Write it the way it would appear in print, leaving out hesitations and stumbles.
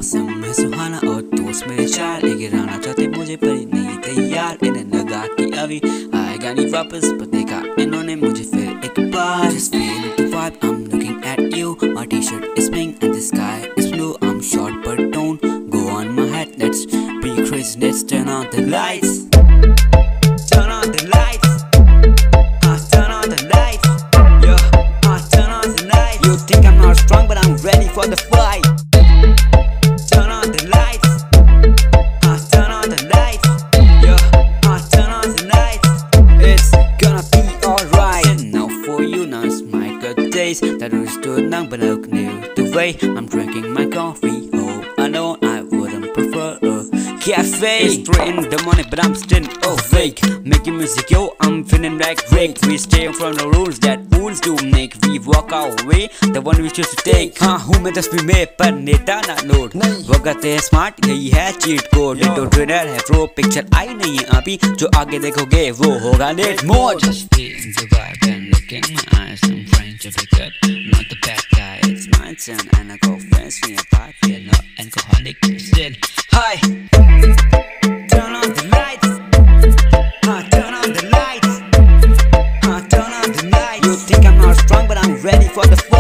मौसम है सुहाना और दोस्त मेरे चार एक गिराना चाहते मुझे पर नहीं तैयार। इन्हें लगा कि अभी आएगा नहीं वापस, पर देखा इन्होंने मुझे फिर एक बार। Just feel the vibe, I'm looking at you. My t-shirt is pink and the sky is blue. I'm short but don't go on my head. Let's be crazy, let's turn on the lights. Turn on the lights. Turn on the lights. Yeah, turn on the lights. You think I'm not strong, but I'm ready for the fight. Turn on the lights. Turn on the lights. Yeah, turn on the lights. It's gonna be alright. And now for you, now it's my good days. That was too long, but look new the way I'm drinking my coffee. Oh, I know I wouldn't prefer a cafe. It's 3 in the morning, but I'm still awake. Making music, yo, I'm feeling like Drake. We stay from the rules that fools do make. We walk our way, the one we choose to take. हूँ मैं 10वीं में पर नेता ना note. वो कहते हैं स्मार्ट, यही है चीट कोड। तो ट्रेलर है प्रो, पिक्चर आई नहीं है अभी। जो आगे देखोगे वो होगा net mode. Just feeling the vibe and look in my eyes. I'm trying to be good, not the bad guy. It's my turn and I go fancy and party. I'm not alcoholic, still high. Turn on the lights. Turn on the lights. Turn on the lights. You think I'm not strong, but I'm ready for the fight.